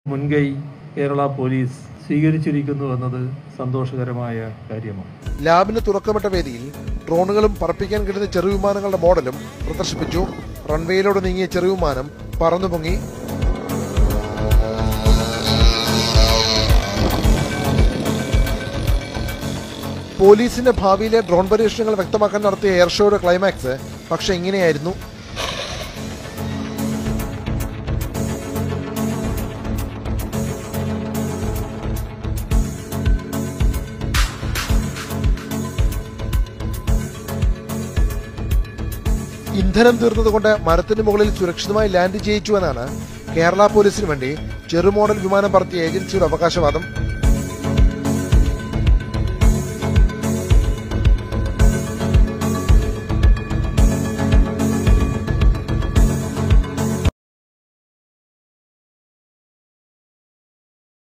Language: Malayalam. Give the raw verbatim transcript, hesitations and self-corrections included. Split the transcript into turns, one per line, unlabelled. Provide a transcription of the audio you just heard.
മുൻകൈ കേരള പോലീസ് സ്വീകരിച്ചിരിക്കുന്നു എന്നത് സന്തോഷകരമായ കാര്യമാണ്.
ലാബിന് തുറക്കപ്പെട്ട വേദിയിൽ ഡ്രോണുകളും പറപ്പിക്കാൻ കിട്ടുന്ന ചെറുവിമാനങ്ങളുടെ മോഡലും പ്രദർശിപ്പിച്ചു. റൺവേയിലൂടെ നീങ്ങിയ ചെറുവിമാനം പറന്നുപൊങ്ങി. പോലീസിന്റെ ഭാവിയിലെ ഡ്രോൺ പരീക്ഷണങ്ങൾ വ്യക്തമാക്കാൻ നടത്തിയ എയർ ഷോയുടെ ക്ലൈമാക്സ് പക്ഷെ ഇങ്ങനെയായിരുന്നു. ഇന്ധനം തീർന്നതുകൊണ്ട് മരത്തിന് മുകളിൽ സുരക്ഷിതമായി ലാൻഡ് ചെയ്യിച്ചുവെന്നാണ് കേരള പോലീസിന് വേണ്ടി ചെറുമോഡൽ വിമാനം പറത്തിയ ഏജൻസിയുടെ അവകാശവാദം.